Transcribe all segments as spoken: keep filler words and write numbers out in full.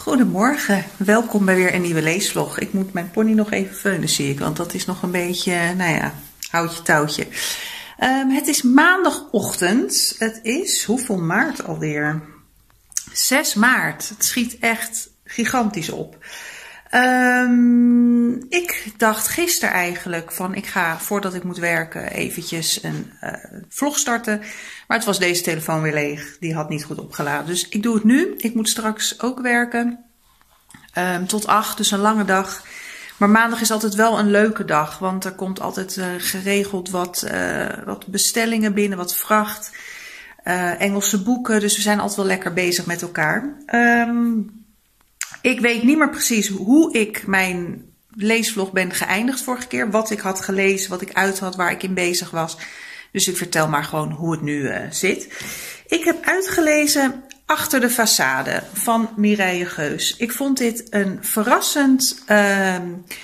Goedemorgen, welkom bij weer een nieuwe leesvlog. Ik moet mijn pony nog even veunen, zie ik, want dat is nog een beetje, nou ja, houtje touwtje. Um, het is maandagochtend, het is, hoeveel maart alweer? zes maart, het schiet echt gigantisch op. Um, ik dacht gisteren eigenlijk van ik ga voordat ik moet werken eventjes een uh, vlog starten. Maar het was deze telefoon weer leeg, die had niet goed opgeladen. Dus ik doe het nu, ik moet straks ook werken um, tot acht, dus een lange dag. Maar maandag is altijd wel een leuke dag, want er komt altijd uh, geregeld wat, uh, wat bestellingen binnen, wat vracht. Uh, Engelse boeken, dus we zijn altijd wel lekker bezig met elkaar. Um, Ik weet niet meer precies hoe ik mijn leesvlog ben geëindigd vorige keer. Wat ik had gelezen, wat ik uit had, waar ik in bezig was. Dus ik vertel maar gewoon hoe het nu uh, zit. Ik heb uitgelezen Achter de façade van Mireille Geus. Ik vond dit een verrassend, uh,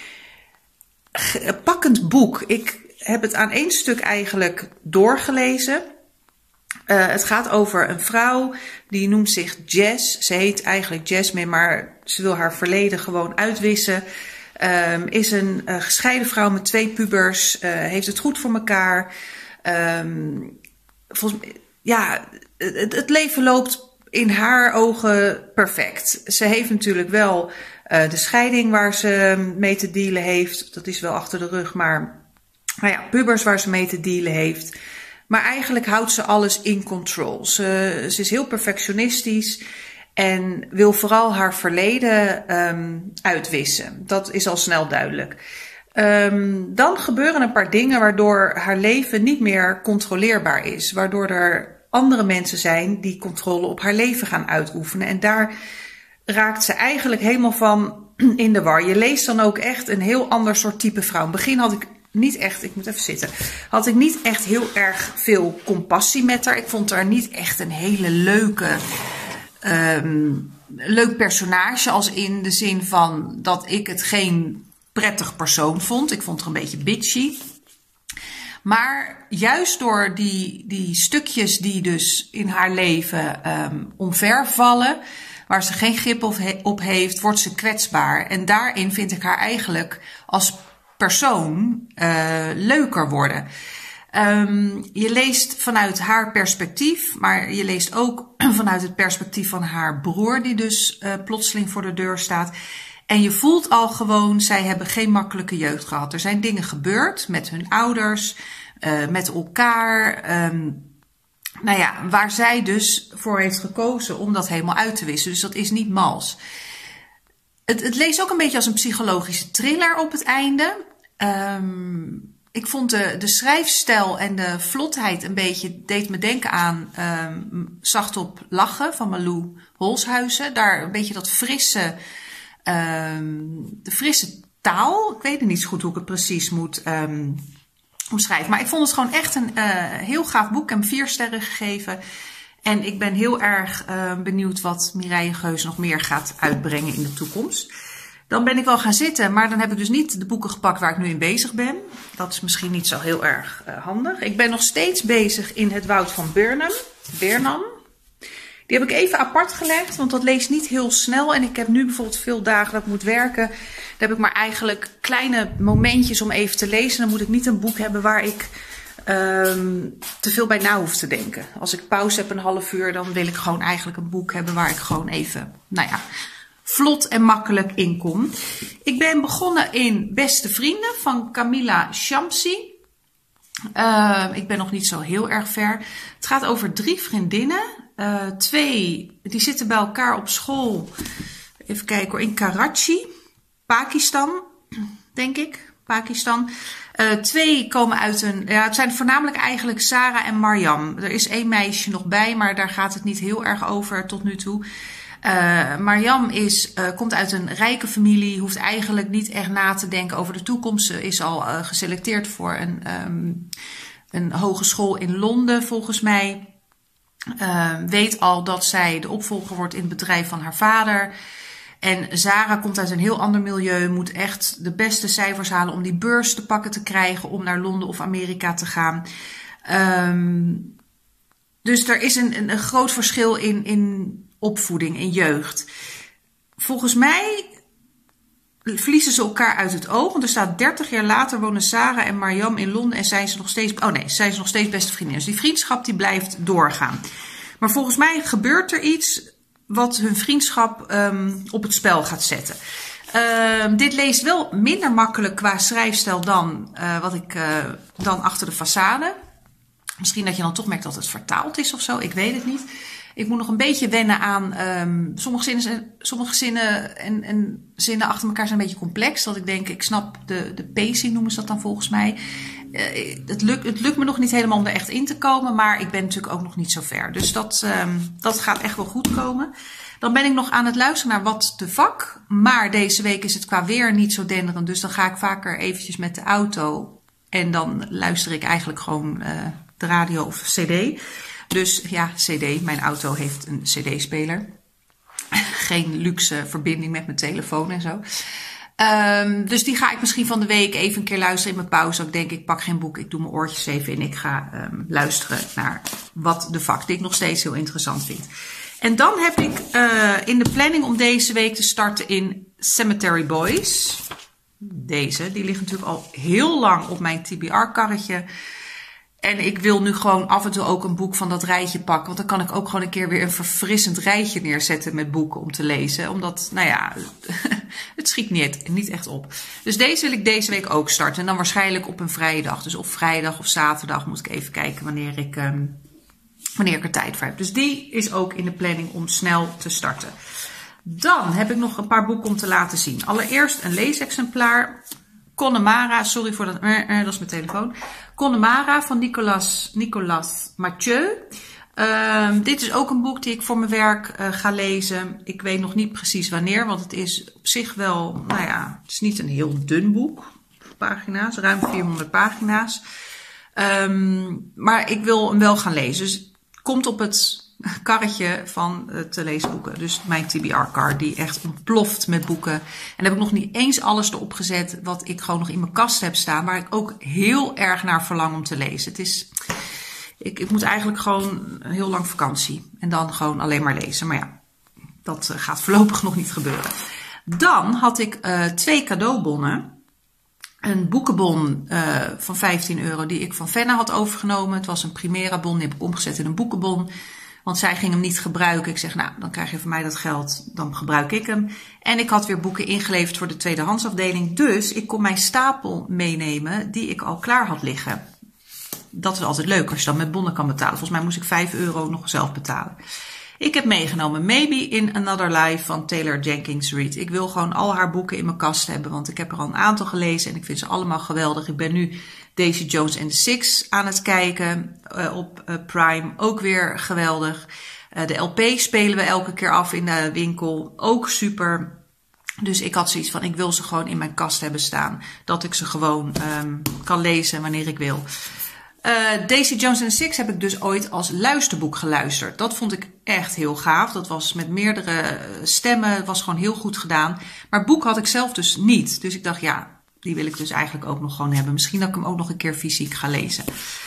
pakkend boek. Ik heb het aan één stuk eigenlijk doorgelezen. Uh, het gaat over een vrouw, die noemt zich Jess. Ze heet eigenlijk Jasmine, maar ze wil haar verleden gewoon uitwissen. Um, is een uh, gescheiden vrouw met twee pubers, uh, heeft het goed voor elkaar. Um, volgens, ja, het, het leven loopt in haar ogen perfect. Ze heeft natuurlijk wel uh, de scheiding waar ze mee te dealen heeft. Dat is wel achter de rug, maar nou ja, pubers waar ze mee te dealen heeft. Maar eigenlijk houdt ze alles in control. Ze, ze is heel perfectionistisch en wil vooral haar verleden um, uitwissen. Dat is al snel duidelijk. Um, dan gebeuren een paar dingen waardoor haar leven niet meer controleerbaar is. Waardoor er andere mensen zijn die controle op haar leven gaan uitoefenen. En daar raakt ze eigenlijk helemaal van in de war. Je leest dan ook echt een heel ander soort type vrouw. In het begin had ik niet echt, ik moet even zitten, had ik niet echt heel erg veel compassie met haar. Ik vond haar niet echt een hele leuke, um, leuk personage, als in de zin van dat ik het geen prettig persoon vond. Ik vond haar een beetje bitchy. Maar juist door die, die stukjes die dus in haar leven um, omvervallen, waar ze geen grip op, he, op heeft, wordt ze kwetsbaar. En daarin vind ik haar eigenlijk als persoon uh, leuker worden. Um, je leest vanuit haar perspectief, maar je leest ook vanuit het perspectief van haar broer, die dus uh, plotseling voor de deur staat. En je voelt al gewoon, zij hebben geen makkelijke jeugd gehad. Er zijn dingen gebeurd met hun ouders, uh, met elkaar. Um, nou ja, waar zij dus voor heeft gekozen om dat helemaal uit te wissen. Dus dat is niet mals. Het, het leest ook een beetje als een psychologische thriller op het einde. Um, ik vond de, de schrijfstijl en de vlotheid een beetje, deed me denken aan um, Zacht op lachen van Malou Holshuizen. Daar een beetje dat frisse, um, de frisse taal. Ik weet niet zo goed hoe ik het precies moet um, omschrijven. Maar ik vond het gewoon echt een uh, heel gaaf boek. Ik heb hem vier sterren gegeven. En ik ben heel erg uh, benieuwd wat Mireille Geus nog meer gaat uitbrengen in de toekomst. Dan ben ik wel gaan zitten, maar dan heb ik dus niet de boeken gepakt waar ik nu in bezig ben. Dat is misschien niet zo heel erg uh, handig. Ik ben nog steeds bezig in Het Woud van Burnham. Burnham. Die heb ik even apart gelegd, want dat leest niet heel snel. En ik heb nu bijvoorbeeld veel dagen dat ik moet werken. Daar heb ik maar eigenlijk kleine momentjes om even te lezen. Dan moet ik niet een boek hebben waar ik Um, te veel bij na hoef te denken. Als ik pauze heb een half uur, dan wil ik gewoon eigenlijk een boek hebben waar ik gewoon even, nou ja, vlot en makkelijk in kom. Ik ben begonnen in Beste Vrienden van Camilla Shamsi. Uh, ik ben nog niet zo heel erg ver. Het gaat over drie vriendinnen. Uh, twee, die zitten bij elkaar op school. Even kijken hoor, in Karachi, Pakistan, denk ik. Pakistan. Uh, twee komen uit een, ja, het zijn voornamelijk eigenlijk Sarah en Mariam. Er is één meisje nog bij, maar daar gaat het niet heel erg over tot nu toe. Uh, Mariam is, uh, komt uit een rijke familie, hoeft eigenlijk niet echt na te denken over de toekomst. Ze is al uh, geselecteerd voor een, um, een hogeschool in Londen, volgens mij. Uh, weet al dat zij de opvolger wordt in het bedrijf van haar vader. En Sarah komt uit een heel ander milieu, moet echt de beste cijfers halen om die beurs te pakken te krijgen om naar Londen of Amerika te gaan. Um, dus er is een, een, een groot verschil in, in opvoeding, in jeugd. volgens mij verliezen ze elkaar uit het oog. Want er staat dertig jaar later wonen Sarah en Mariam in Londen en zijn ze nog steeds... Oh nee, zijn ze nog steeds beste vriendinnen. Dus die vriendschap die blijft doorgaan. Maar volgens mij gebeurt er iets wat hun vriendschap um, op het spel gaat zetten. Uh, dit leest wel minder makkelijk qua schrijfstijl dan, uh, wat ik, uh, dan Achter de Façade. Misschien dat je dan toch merkt dat het vertaald is of zo. Ik weet het niet. Ik moet nog een beetje wennen aan um, sommige zinnen, sommige zinnen en, en zinnen achter elkaar zijn een beetje complex. Dat ik denk, ik snap de, de pacing noemen ze dat dan volgens mij. Uh, het, lukt, het lukt me nog niet helemaal om er echt in te komen. Maar ik ben natuurlijk ook nog niet zo ver. Dus dat, um, dat gaat echt wel goed komen. Dan ben ik nog aan het luisteren naar Wat de Vak. Maar deze week is het qua weer niet zo denderend. Dus dan ga ik vaker eventjes met de auto. En dan luister ik eigenlijk gewoon uh, de radio of cd. Dus ja, cd. Mijn auto heeft een cd-speler. Geen luxe verbinding met mijn telefoon en zo. Um, dus die ga ik misschien van de week even een keer luisteren in mijn pauze. Ik denk, ik pak geen boek, ik doe mijn oortjes even in. Ik ga um, luisteren naar Wat de Vak, die ik nog steeds heel interessant vind. En dan heb ik uh, in de planning om deze week te starten in Cemetery Boys. Deze, die ligt natuurlijk al heel lang op mijn T B R-karretje. En ik wil nu gewoon af en toe ook een boek van dat rijtje pakken. Want dan kan ik ook gewoon een keer weer een verfrissend rijtje neerzetten met boeken om te lezen. Omdat, nou ja, het schiet niet, niet echt op. Dus deze wil ik deze week ook starten. En dan waarschijnlijk op een vrije dag. Dus op vrijdag of zaterdag moet ik even kijken wanneer ik, um, wanneer ik er tijd voor heb. Dus die is ook in de planning om snel te starten. Dan heb ik nog een paar boeken om te laten zien. Allereerst een leesexemplaar. Connemara, sorry voor dat, uh, uh, dat is mijn telefoon. Connemara van Nicolas, Nicolas Mathieu. Uh, dit is ook een boek die ik voor mijn werk uh, ga lezen. Ik weet nog niet precies wanneer, want het is op zich wel, nou ja, het is niet een heel dun boek. Pagina's, ruim vierhonderd pagina's. Um, maar ik wil hem wel gaan lezen. Dus het komt op het karretje van uh, te lezen boeken. Dus mijn T B R-kar die echt ontploft met boeken. En daar heb ik nog niet eens alles erop gezet wat ik gewoon nog in mijn kast heb staan. Waar ik ook heel erg naar verlang om te lezen. Het is, ik, ik moet eigenlijk gewoon heel lang vakantie. En dan gewoon alleen maar lezen. Maar ja, dat uh, gaat voorlopig nog niet gebeuren. Dan had ik uh, twee cadeaubonnen. Een boekenbon uh, van vijftien euro die ik van Fenna had overgenomen. Het was een Primera bon, die heb ik omgezet in een boekenbon. Want zij ging hem niet gebruiken. Ik zeg, nou, dan krijg je van mij dat geld. Dan gebruik ik hem. En ik had weer boeken ingeleverd voor de tweedehandsafdeling. Dus ik kon mijn stapel meenemen die ik al klaar had liggen. Dat is altijd leuk als je dan met bonnen kan betalen. Volgens mij moest ik vijf euro nog zelf betalen. Ik heb meegenomen Maybe in Another Life van Taylor Jenkins Reid. Ik wil gewoon al haar boeken in mijn kast hebben. Want ik heb er al een aantal gelezen en ik vind ze allemaal geweldig. Ik ben nu Daisy Jones and the Six aan het kijken uh, op uh, Prime. Ook weer geweldig. Uh, de L P spelen we elke keer af in de winkel. Ook super. Dus ik had zoiets van, ik wil ze gewoon in mijn kast hebben staan. Dat ik ze gewoon um, kan lezen wanneer ik wil. Uh, Daisy Jones and the Six heb ik dus ooit als luisterboek geluisterd. Dat vond ik echt heel gaaf. Dat was met meerdere stemmen. Het was gewoon heel goed gedaan. Maar het boek had ik zelf dus niet. Dus ik dacht, ja, die wil ik dus eigenlijk ook nog gewoon hebben. Misschien dat ik hem ook nog een keer fysiek ga lezen.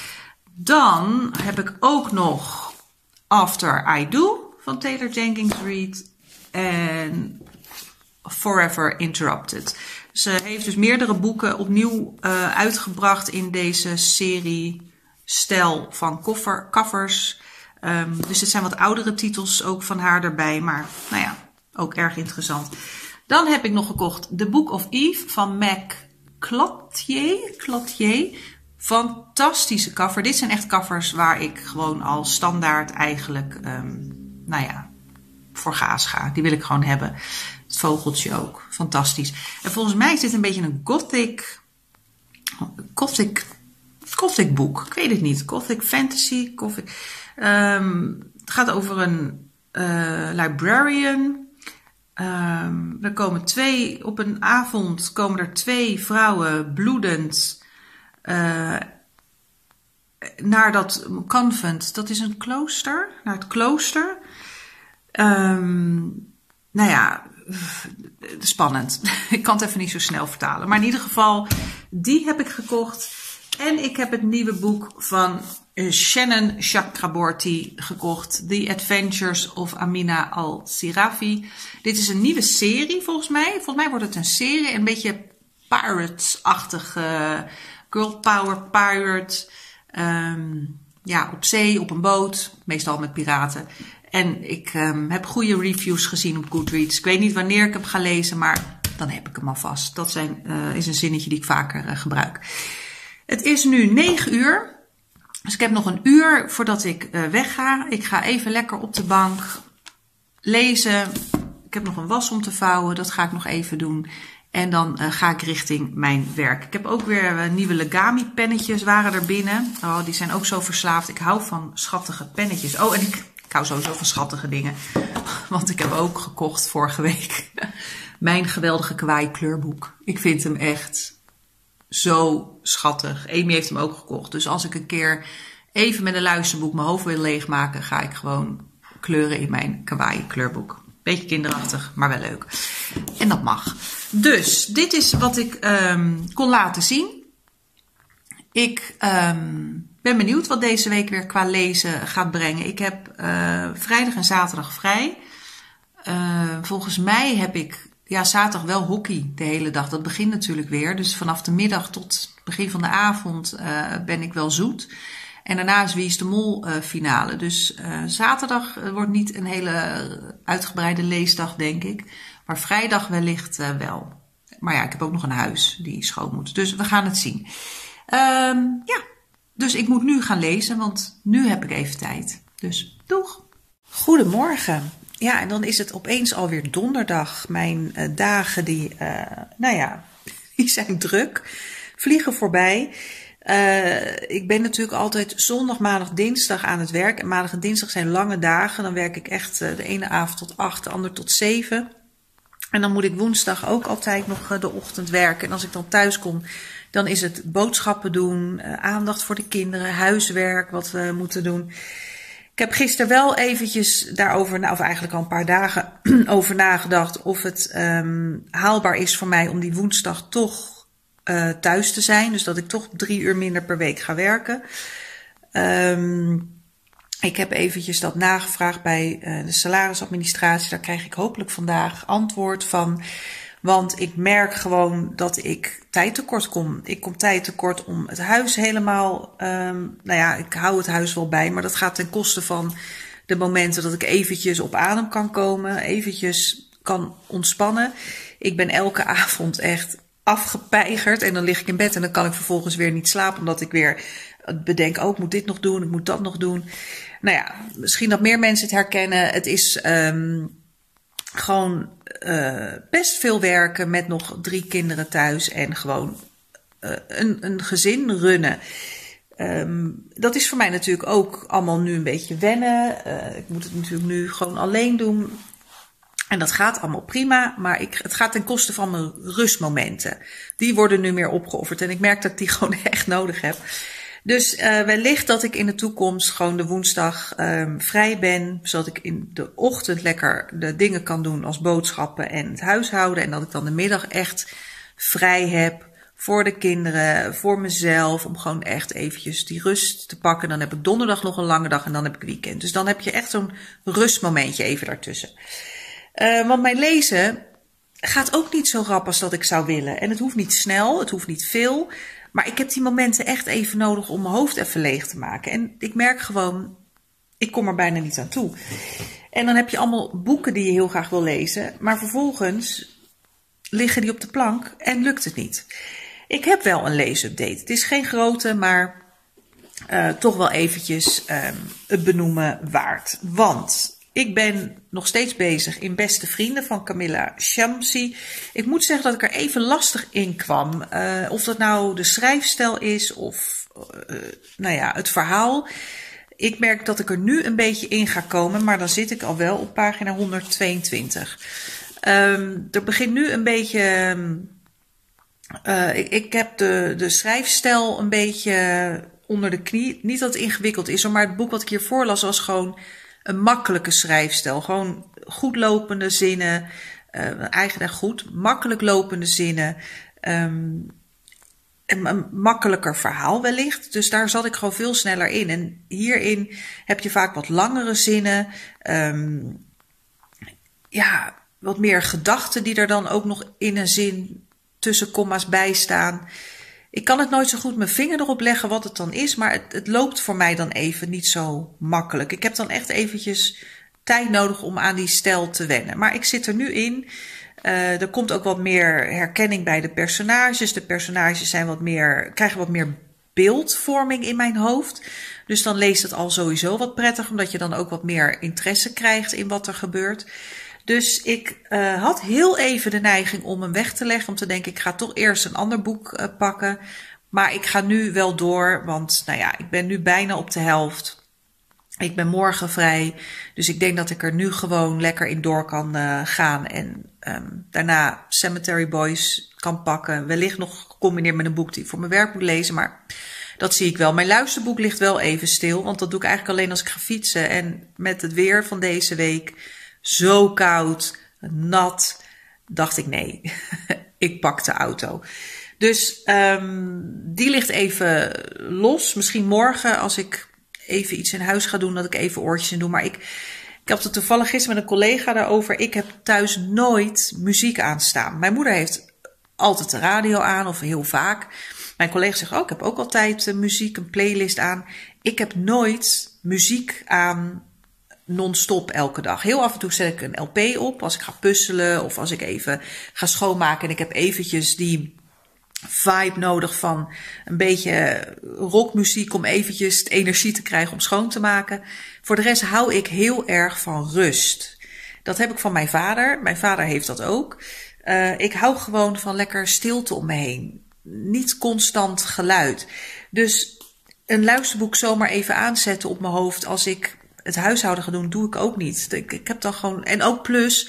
Dan heb ik ook nog After I Do van Taylor Jenkins Reid. En Forever Interrupted. Ze heeft dus meerdere boeken opnieuw uh, uitgebracht in deze serie stijl van cover, covers. Um, dus het zijn wat oudere titels ook van haar erbij. Maar nou ja, ook erg interessant. Dan heb ik nog gekocht The Book of Eve van Mac Cloutier. Cloutier. Fantastische cover. Dit zijn echt covers waar ik gewoon al standaard eigenlijk, um, nou ja, voor gaas ga. Die wil ik gewoon hebben. Het vogeltje ook. Fantastisch. En volgens mij is dit een beetje een gothic, gothic, gothic boek. Ik weet het niet. Gothic fantasy. Gothic. Um, het gaat over een uh, librarian. Um, er komen twee, op een avond komen er twee vrouwen bloedend uh, naar dat convent. Dat is een klooster. Naar het klooster. Um, nou ja, spannend. Ik kan het even niet zo snel vertalen. Maar in ieder geval, die heb ik gekocht. En ik heb het nieuwe boek van Shannon Chakraborty gekocht. The Adventures of Amina Al-Sirafi. Dit is een nieuwe serie volgens mij. Volgens mij wordt het een serie. Een beetje pirates-achtige girl power pirate. Um, ja, op zee, op een boot. Meestal met piraten. En ik um, heb goede reviews gezien op Goodreads. Ik weet niet wanneer ik hem ga lezen, maar dan heb ik hem alvast. Dat zijn, uh, is een zinnetje die ik vaker uh, gebruik. Het is nu negen uur. Dus ik heb nog een uur voordat ik uh, wegga. Ik ga even lekker op de bank lezen. Ik heb nog een was om te vouwen. Dat ga ik nog even doen. En dan uh, ga ik richting mijn werk. Ik heb ook weer uh, nieuwe Legami pennetjes waren er binnen. Oh, die zijn ook zo verslaafd. Ik hou van schattige pennetjes. Oh, en ik, ik hou sowieso van schattige dingen. Want ik heb ook gekocht vorige week mijn geweldige Kawaii kleurboek. Ik vind hem echt zo schattig. Amy heeft hem ook gekocht. Dus als ik een keer even met een luisterboek mijn hoofd wil leegmaken, ga ik gewoon kleuren in mijn Kawaii kleurboek. Beetje kinderachtig, maar wel leuk. En dat mag. Dus dit is wat ik um, kon laten zien. Ik um, ben benieuwd wat deze week weer qua lezen gaat brengen. Ik heb uh, vrijdag en zaterdag vrij. Uh, volgens mij heb ik ja, zaterdag wel hockey de hele dag. Dat begint natuurlijk weer. Dus vanaf de middag tot begin van de avond uh, ben ik wel zoet. En daarna is Wie is de Mol uh, finale. Dus uh, zaterdag wordt niet een hele uitgebreide leesdag, denk ik. Maar vrijdag wellicht uh, wel. Maar ja, ik heb ook nog een huis die schoon moet. Dus we gaan het zien. Um, ja, dus ik moet nu gaan lezen, want nu heb ik even tijd. Dus doeg! Goedemorgen. Ja, en dan is het opeens alweer donderdag. Mijn uh, dagen die, uh, nou ja, die zijn druk. Vliegen voorbij. Uh, ik ben natuurlijk altijd zondag, maandag, dinsdag aan het werk. En maandag en dinsdag zijn lange dagen. Dan werk ik echt uh, de ene avond tot acht, de andere tot zeven. En dan moet ik woensdag ook altijd nog uh, de ochtend werken. En als ik dan thuis kom, dan is het boodschappen doen, uh, aandacht voor de kinderen, huiswerk wat we moeten doen. Ik heb gisteren wel eventjes daarover, nou, of eigenlijk al een paar dagen over nagedacht of het um, haalbaar is voor mij om die woensdag toch Uh, thuis te zijn. Dus dat ik toch drie uur minder per week ga werken. Um, ik heb eventjes dat nagevraagd bij uh, de salarisadministratie. Daar krijg ik hopelijk vandaag antwoord van. Want ik merk gewoon dat ik tijd tekort kom. Ik kom tijd tekort om het huis helemaal. Um, nou ja, ik hou het huis wel bij. Maar dat gaat ten koste van de momenten dat ik eventjes op adem kan komen. Eventjes kan ontspannen. Ik ben elke avond echt afgepeigerd en dan lig ik in bed en dan kan ik vervolgens weer niet slapen omdat ik weer bedenk, oh, ik moet dit nog doen, ik moet dat nog doen. Nou ja, misschien dat meer mensen het herkennen. Het is um, gewoon uh, best veel werken met nog drie kinderen thuis en gewoon uh, een, een gezin runnen. Um, dat is voor mij natuurlijk ook allemaal nu een beetje wennen. Uh, ik moet het natuurlijk nu gewoon alleen doen. En dat gaat allemaal prima, maar ik, het gaat ten koste van mijn rustmomenten. Die worden nu meer opgeofferd en ik merk dat ik die gewoon echt nodig heb. Dus uh, wellicht dat ik in de toekomst gewoon de woensdag um, vrij ben. Zodat ik in de ochtend lekker de dingen kan doen als boodschappen en het huishouden. En dat ik dan de middag echt vrij heb voor de kinderen, voor mezelf. Om gewoon echt eventjes die rust te pakken. Dan heb ik donderdag nog een lange dag en dan heb ik weekend. Dus dan heb je echt zo'n rustmomentje even daartussen. Uh, want mijn lezen gaat ook niet zo rap als dat ik zou willen. En het hoeft niet snel, het hoeft niet veel. Maar ik heb die momenten echt even nodig om mijn hoofd even leeg te maken. En ik merk gewoon, ik kom er bijna niet aan toe. En dan heb je allemaal boeken die je heel graag wil lezen. Maar vervolgens liggen die op de plank en lukt het niet. Ik heb wel een leesupdate. Het is geen grote, maar uh, toch wel eventjes uh, het benoemen waard. Want ik ben nog steeds bezig in Beste Vrienden van Camilla Shamsi. Ik moet zeggen dat ik er even lastig in kwam. Uh, of dat nou de schrijfstijl is of uh, nou ja, het verhaal. Ik merk dat ik er nu een beetje in ga komen, maar dan zit ik al wel op pagina honderdtweeëntwintig. Um, er begint nu een beetje. Uh, ik, ik heb de, de schrijfstijl een beetje onder de knie. Niet dat het ingewikkeld is, maar het boek wat ik hier voorlas was gewoon een makkelijke schrijfstijl. Gewoon goed lopende zinnen. Uh, eigenlijk goed. Makkelijk lopende zinnen. Um, een, een makkelijker verhaal wellicht. Dus daar zat ik gewoon veel sneller in. En hierin heb je vaak wat langere zinnen. Um, ja, wat meer gedachten die er dan ook nog in een zin tussen komma's bij staan. Ik kan het nooit zo goed mijn vinger erop leggen wat het dan is. Maar het, het loopt voor mij dan even niet zo makkelijk. Ik heb dan echt eventjes tijd nodig om aan die stijl te wennen. Maar ik zit er nu in. Uh, er komt ook wat meer herkenning bij de personages. De personages zijn wat meer, krijgen wat meer beeldvorming in mijn hoofd. Dus dan leest het al sowieso wat prettig, omdat je dan ook wat meer interesse krijgt in wat er gebeurt. Dus ik uh, had heel even de neiging om hem weg te leggen, om te denken, ik ga toch eerst een ander boek uh, pakken. Maar ik ga nu wel door, want nou ja, ik ben nu bijna op de helft. Ik ben morgen vrij, dus ik denk dat ik er nu gewoon lekker in door kan uh, gaan. En um, daarna Cemetery Boys kan pakken. Wellicht nog gecombineerd met een boek die ik voor mijn werk moet lezen. Maar dat zie ik wel. Mijn luisterboek ligt wel even stil. Want dat doe ik eigenlijk alleen als ik ga fietsen. En met het weer van deze week, zo koud, nat, dacht ik nee, ik pak de auto. Dus um, die ligt even los. Misschien morgen als ik even iets in huis ga doen, dat ik even oortjes in doe. Maar ik, ik had het toevallig gisteren met een collega daarover. Ik heb thuis nooit muziek aanstaan. Mijn moeder heeft altijd de radio aan, of heel vaak. Mijn collega zegt, oh, ik heb ook altijd uh, muziek, een playlist aan. Ik heb nooit muziek aan non-stop elke dag. Heel af en toe zet ik een L P op, als ik ga puzzelen, of als ik even ga schoonmaken en ik heb eventjes die vibe nodig van een beetje rockmuziek om eventjes energie te krijgen om schoon te maken. Voor de rest hou ik heel erg van rust. Dat heb ik van mijn vader. Mijn vader heeft dat ook. Uh, ik hou gewoon van lekker stilte om me heen. Niet constant geluid. Dus een luisterboek zomaar even aanzetten op mijn hoofd als ik het huishouden ga doen, doe ik ook niet. Ik, ik heb dan gewoon, en ook plus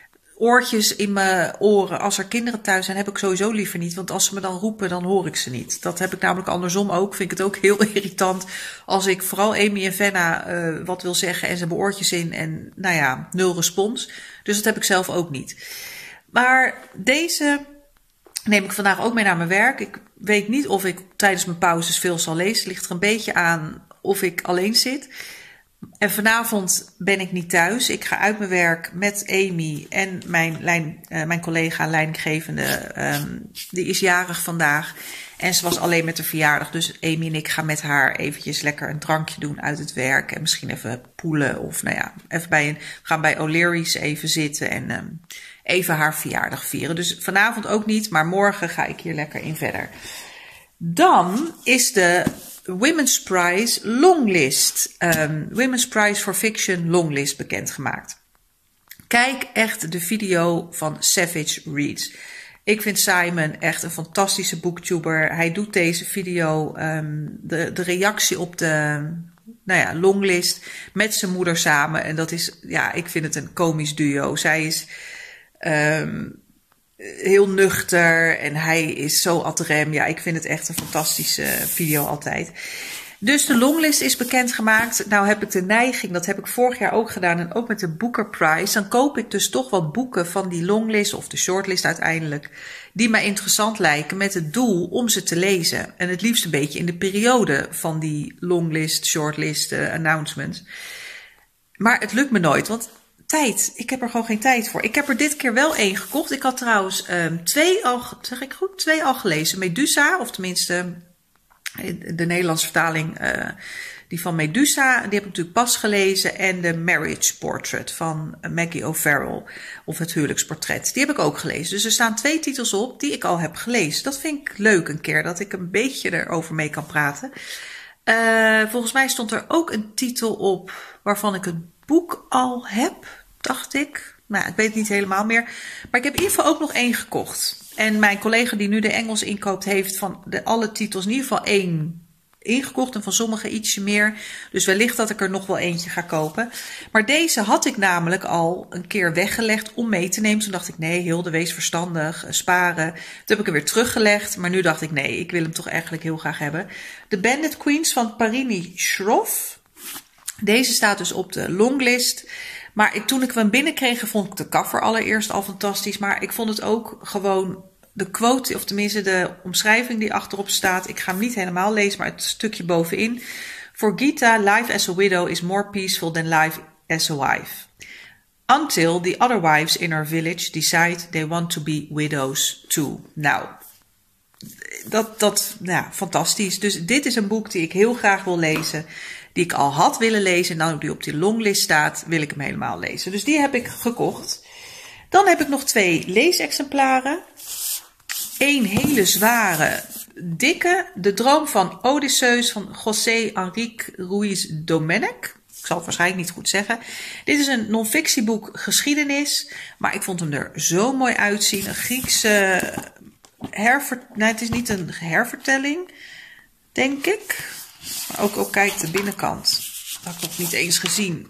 oortjes in mijn oren. Als er kinderen thuis zijn, heb ik sowieso liever niet. Want als ze me dan roepen, dan hoor ik ze niet. Dat heb ik namelijk andersom ook. Vind ik het ook heel irritant als ik vooral Amy en Venna uh, wat wil zeggen en ze hebben oortjes in en nou ja, nul respons. Dus dat heb ik zelf ook niet. Maar deze neem ik vandaag ook mee naar mijn werk. Ik weet niet of ik tijdens mijn pauzes veel zal lezen. Ligt er een beetje aan of ik alleen zit. En vanavond ben ik niet thuis. Ik ga uit mijn werk met Amy en mijn, lijn, uh, mijn collega leidinggevende. Um, die is jarig vandaag. En ze was alleen met de verjaardag. Dus Amy en ik gaan met haar eventjes lekker een drankje doen uit het werk. En misschien even poelen. Of nou ja, even bij een, gaan bij O'Leary's even zitten. En um, even haar verjaardag vieren. Dus vanavond ook niet. Maar morgen ga ik hier lekker in verder. Dan is de Women's Prize Longlist. Um, Women's Prize for Fiction Longlist bekendgemaakt. Kijk echt de video van Savage Reads. Ik vind Simon echt een fantastische booktuber. Hij doet deze video, um, de, de reactie op de nou ja, longlist met zijn moeder samen. En dat is, ja, ik vind het een komisch duo. Zij is um, heel nuchter en hij is zo ad rem. Ja, ik vind het echt een fantastische video altijd. Dus de longlist is bekendgemaakt. Nou heb ik de neiging, dat heb ik vorig jaar ook gedaan en ook met de Booker Prize. Dan koop ik dus toch wat boeken van die longlist of de shortlist uiteindelijk, die mij interessant lijken met het doel om ze te lezen. En het liefst een beetje in de periode van die longlist, shortlist, uh, announcements. Maar het lukt me nooit, want tijd. Ik heb er gewoon geen tijd voor. Ik heb er dit keer wel één gekocht. Ik had trouwens um, twee al, zeg ik goed, twee al gelezen. Medusa, of tenminste de Nederlandse vertaling, uh, die van Medusa, die heb ik natuurlijk pas gelezen. En de Marriage Portrait van Maggie O'Farrell, of het huwelijksportret. Die heb ik ook gelezen. Dus er staan twee titels op die ik al heb gelezen. Dat vind ik leuk een keer, dat ik een beetje erover mee kan praten. Uh, volgens mij stond er ook een titel op waarvan ik het boek al heb, dacht ik. Nou, ik weet het niet helemaal meer. Maar ik heb in ieder geval ook nog één gekocht. En mijn collega die nu de Engels inkoopt, heeft van de alle titels in ieder geval één ingekocht. En van sommige ietsje meer. Dus wellicht dat ik er nog wel eentje ga kopen. Maar deze had ik namelijk al een keer weggelegd om mee te nemen. Toen dacht ik, nee Hilde, wees verstandig, sparen. Toen heb ik hem weer teruggelegd. Maar nu dacht ik, nee, ik wil hem toch eigenlijk heel graag hebben. The Bandit Queens van Parini Shroff. Deze staat dus op de longlist. Maar ik, toen ik hem binnenkreeg, vond ik de cover allereerst al fantastisch. Maar ik vond het ook gewoon de quote, of tenminste de omschrijving die achterop staat. Ik ga hem niet helemaal lezen, maar het stukje bovenin. For Gita, life as a widow is more peaceful than life as a wife. Until the other wives in her village decide they want to be widows too. Nou, dat, dat, nou, fantastisch. Dus dit is een boek die ik heel graag wil lezen. Die ik al had willen lezen. En nou die op die longlist staat, wil ik hem helemaal lezen. Dus die heb ik gekocht. Dan heb ik nog twee leesexemplaren. Eén hele zware, dikke. De droom van Odysseus van José Enrique Ruiz Domenech. Ik zal het waarschijnlijk niet goed zeggen. Dit is een non-fictieboek geschiedenis. Maar ik vond hem er zo mooi uitzien. Een Griekse herver... Nee, het is niet een hervertelling, denk ik. Maar ook, ook kijk, de binnenkant. Dat heb ik nog niet eens gezien.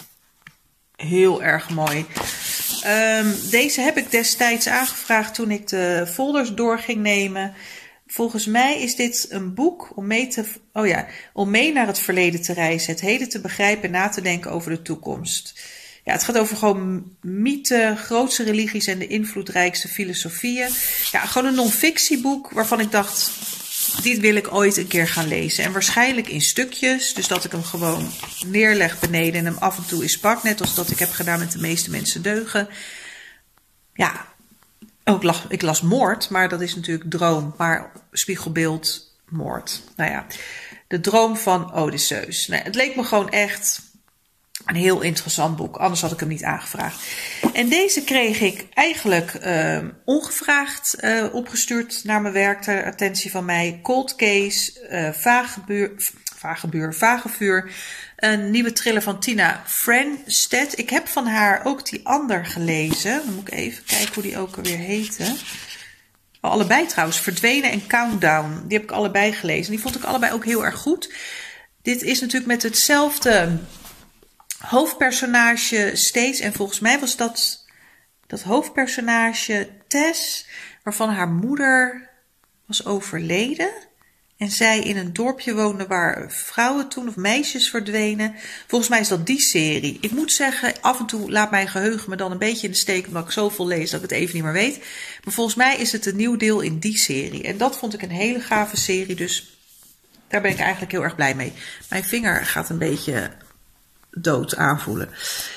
Heel erg mooi. Um, deze heb ik destijds aangevraagd toen ik de folders door ging nemen. Volgens mij is dit een boek om mee, te, oh ja, om mee naar het verleden te reizen. Het heden te begrijpen en na te denken over de toekomst. Ja, het gaat over gewoon mythen, grootste religies en de invloedrijkste filosofieën. Ja, gewoon een non-fictieboek waarvan ik dacht, dit wil ik ooit een keer gaan lezen. En waarschijnlijk in stukjes, dus dat ik hem gewoon neerleg beneden en hem af en toe eens pak. Net als dat ik heb gedaan met De meeste mensen deugen. Ja, ook las, ik las Moord, maar dat is natuurlijk droom. Maar spiegelbeeld, moord. Nou ja, de droom van Odysseus. Nou, het leek me gewoon echt een heel interessant boek. Anders had ik hem niet aangevraagd. En deze kreeg ik eigenlijk uh, ongevraagd uh, opgestuurd naar mijn werk ter attentie van mij. Cold Case, uh, Vagebuur, Vagebuur, Vagevuur. Een nieuwe thriller van Tina Frenstedt. Ik heb van haar ook die ander gelezen. Dan moet ik even kijken hoe die ook alweer heette. Oh, allebei trouwens. Verdwenen en Countdown. Die heb ik allebei gelezen. Die vond ik allebei ook heel erg goed. Dit is natuurlijk met hetzelfde hoofdpersonage steeds. En volgens mij was dat dat hoofdpersonage Tess, waarvan haar moeder was overleden. En zij in een dorpje woonde waar vrouwen toen of meisjes verdwenen. Volgens mij is dat die serie. Ik moet zeggen, af en toe laat mijn geheugen me dan een beetje in de steek, omdat ik zoveel lees dat ik het even niet meer weet. Maar volgens mij is het een nieuw deel in die serie. En dat vond ik een hele gave serie, dus daar ben ik eigenlijk heel erg blij mee. Mijn vinger gaat een beetje dood aanvoelen.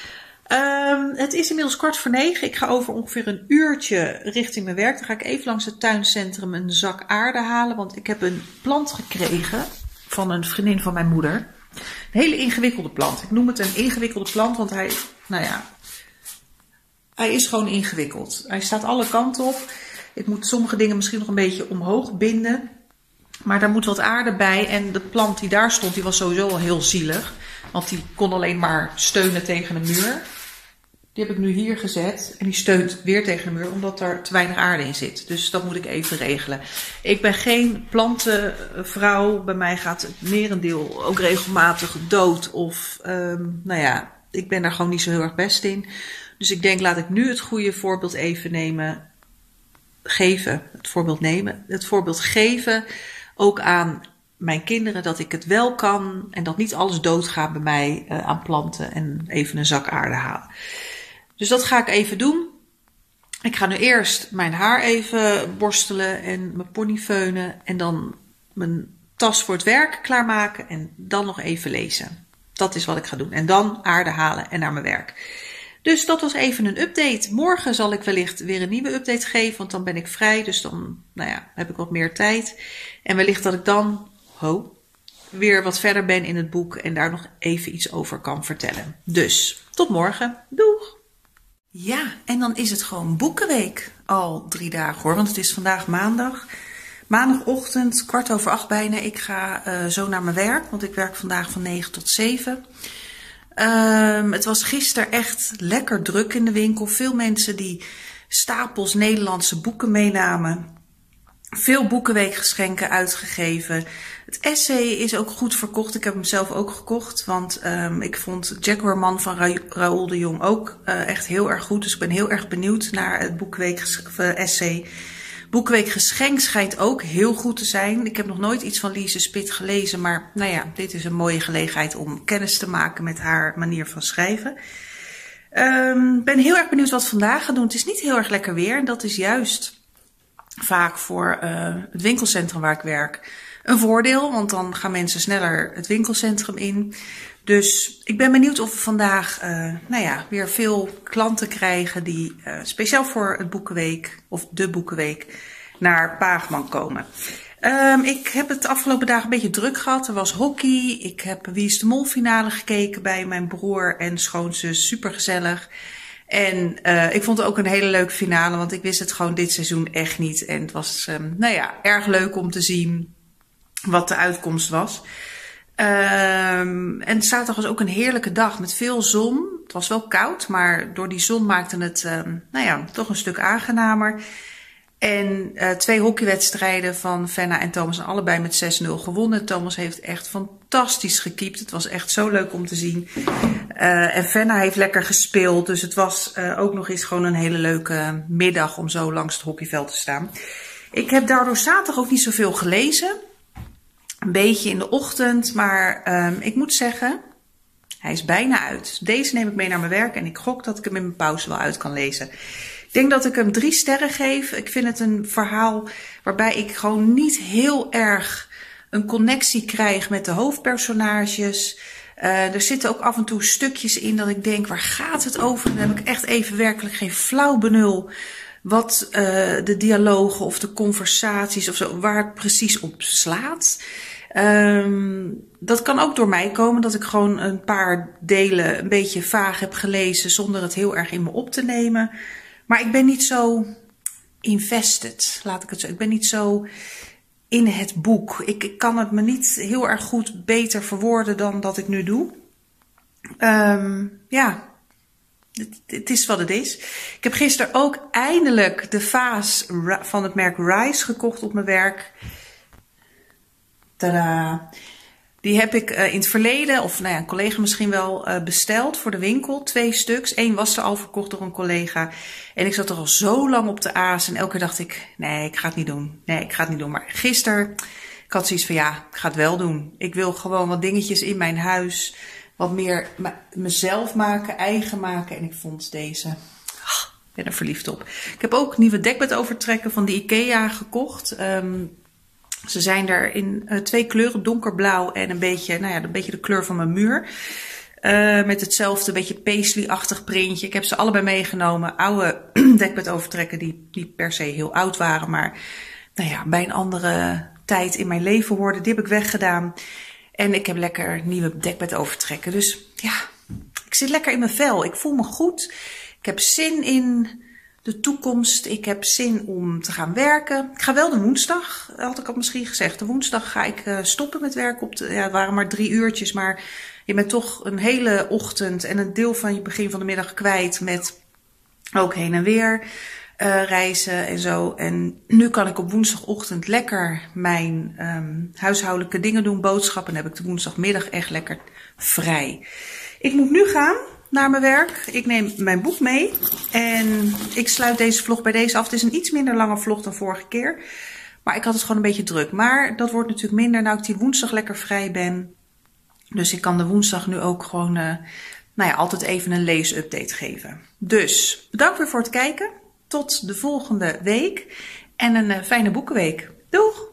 Um, het is inmiddels kwart voor negen. Ik ga over ongeveer een uurtje richting mijn werk. Dan ga ik even langs het tuincentrum een zak aarde halen. Want ik heb een plant gekregen van een vriendin van mijn moeder. Een hele ingewikkelde plant. Ik noem het een ingewikkelde plant, want hij, nou ja, hij is gewoon ingewikkeld. Hij staat alle kanten op. Ik moet sommige dingen misschien nog een beetje omhoog binden. Maar daar moet wat aarde bij. En de plant die daar stond, die was sowieso al heel zielig. Want die kon alleen maar steunen tegen een muur. Die heb ik nu hier gezet. En die steunt weer tegen de muur, omdat er te weinig aarde in zit. Dus dat moet ik even regelen. Ik ben geen plantenvrouw. Bij mij gaat het merendeel ook regelmatig dood. Of, um, nou ja, ik ben daar gewoon niet zo heel erg best in. Dus ik denk, laat ik nu het goede voorbeeld even nemen. Geven. Het voorbeeld nemen. Het voorbeeld geven. Ook aan mijn kinderen, dat ik het wel kan. En dat niet alles doodgaat bij mij uh, aan planten. En even een zak aarde halen. Dus dat ga ik even doen. Ik ga nu eerst mijn haar even borstelen en mijn pony feunen. En dan mijn tas voor het werk klaarmaken. En dan nog even lezen. Dat is wat ik ga doen. En dan aarde halen en naar mijn werk. Dus dat was even een update. Morgen zal ik wellicht weer een nieuwe update geven. Want dan ben ik vrij. Dus dan nou ja, heb ik wat meer tijd. En wellicht dat ik dan ho, weer wat verder ben in het boek. En daar nog even iets over kan vertellen. Dus tot morgen. Doeg! Ja, en dan is het gewoon Boekenweek al drie dagen hoor. Want het is vandaag maandag. Maandagochtend, kwart over acht bijna. Ik ga uh, zo naar mijn werk. Want ik werk vandaag van negen tot zeven. Um, het was gisteren echt lekker druk in de winkel. Veel mensen die stapels Nederlandse boeken meenamen. Veel boekenweekgeschenken uitgegeven. Het essay is ook goed verkocht. Ik heb hem zelf ook gekocht. Want um, ik vond Jaguarman van Ra Raoul de Jong ook uh, echt heel erg goed. Dus ik ben heel erg benieuwd naar het boekenweek-essay. Boekenweekgeschenk schijnt ook heel goed te zijn. Ik heb nog nooit iets van Lise Spit gelezen. Maar nou ja, dit is een mooie gelegenheid om kennis te maken met haar manier van schrijven. Ik um, ben heel erg benieuwd wat vandaag gaat doen. Het is niet heel erg lekker weer. En dat is juist vaak voor uh, het winkelcentrum waar ik werk een voordeel. Want dan gaan mensen sneller het winkelcentrum in. Dus ik ben benieuwd of we vandaag uh, nou ja, weer veel klanten krijgen die uh, speciaal voor het Boekenweek of de Boekenweek naar Paagman komen. Um, ik heb het de afgelopen dagen een beetje druk gehad. Er was hockey. Ik heb Wie is de Mol finale gekeken bij mijn broer en schoonzus. Super gezellig. En uh, ik vond het ook een hele leuke finale, want ik wist het gewoon dit seizoen echt niet. En het was um, nou ja, erg leuk om te zien wat de uitkomst was. Um, en zaterdag was ook een heerlijke dag met veel zon. Het was wel koud, maar door die zon maakte het um, nou ja, toch een stuk aangenamer. En uh, twee hockeywedstrijden van Fenna en Thomas en allebei met zes nul gewonnen. Thomas heeft echt fantastisch gekiept. Het was echt zo leuk om te zien. Uh, en Fenna heeft lekker gespeeld. Dus het was uh, ook nog eens gewoon een hele leuke middag om zo langs het hockeyveld te staan. Ik heb daardoor zaterdag ook niet zoveel gelezen. Een beetje in de ochtend. Maar um, ik moet zeggen, hij is bijna uit. Deze neem ik mee naar mijn werk en ik gok dat ik hem in mijn pauze wel uit kan lezen. Ik denk dat ik hem drie sterren geef. Ik vind het een verhaal waarbij ik gewoon niet heel erg een connectie krijg met de hoofdpersonages. Uh, er zitten ook af en toe stukjes in dat ik denk, waar gaat het over? Dan heb ik echt even werkelijk geen flauw benul wat uh, de dialogen of de conversaties of zo, waar het precies op slaat. Um, dat kan ook door mij komen, dat ik gewoon een paar delen een beetje vaag heb gelezen zonder het heel erg in me op te nemen. Maar ik ben niet zo invested, laat ik het zo. Ik ben niet zo in het boek. Ik, ik kan het me niet heel erg goed beter verwoorden dan dat ik nu doe. Um, ja, het, het is wat het is. Ik heb gisteren ook eindelijk de vaas van het merk Rise gekocht op mijn werk. Tadaa! Die heb ik uh, in het verleden, of nou ja, een collega misschien wel, uh, besteld voor de winkel. Twee stuks. Eén was er al verkocht door een collega. En ik zat er al zo lang op de aas. En elke keer dacht ik, nee, ik ga het niet doen. Nee, ik ga het niet doen. Maar gisteren, ik had zoiets van, ja, ik ga het wel doen. Ik wil gewoon wat dingetjes in mijn huis. Wat meer mezelf maken, eigen maken. En ik vond deze, oh, ik ben er verliefd op. Ik heb ook nieuwe dekbedovertrekken van de IKEA gekocht. Um, Ze zijn er in uh, twee kleuren, donkerblauw en een beetje, nou ja, een beetje de kleur van mijn muur. Uh, met hetzelfde beetje paisley-achtig printje. Ik heb ze allebei meegenomen. Oude dekbedovertrekken die niet per se heel oud waren, maar nou ja, bij een andere tijd in mijn leven hoorden. Die heb ik weggedaan. En ik heb lekker nieuwe dekbedovertrekken. Dus ja, ik zit lekker in mijn vel. Ik voel me goed. Ik heb zin in de toekomst. Ik heb zin om te gaan werken. Ik ga wel de woensdag, had ik al misschien gezegd. De woensdag ga ik uh, stoppen met werken. Op de, ja, het waren maar drie uurtjes, maar je bent toch een hele ochtend en een deel van je begin van de middag kwijt met ook heen en weer uh, reizen en zo. En nu kan ik op woensdagochtend lekker mijn um, huishoudelijke dingen doen, boodschappen. En heb ik de woensdagmiddag echt lekker vrij. Ik moet nu gaan naar mijn werk. Ik neem mijn boek mee en ik sluit deze vlog bij deze af. Het is een iets minder lange vlog dan vorige keer, maar ik had het gewoon een beetje druk. Maar dat wordt natuurlijk minder nou ik die woensdag lekker vrij ben. Dus ik kan de woensdag nu ook gewoon, uh, nou ja, altijd even een leesupdate geven. Dus bedankt weer voor het kijken. Tot de volgende week en een uh, fijne boekenweek. Doeg!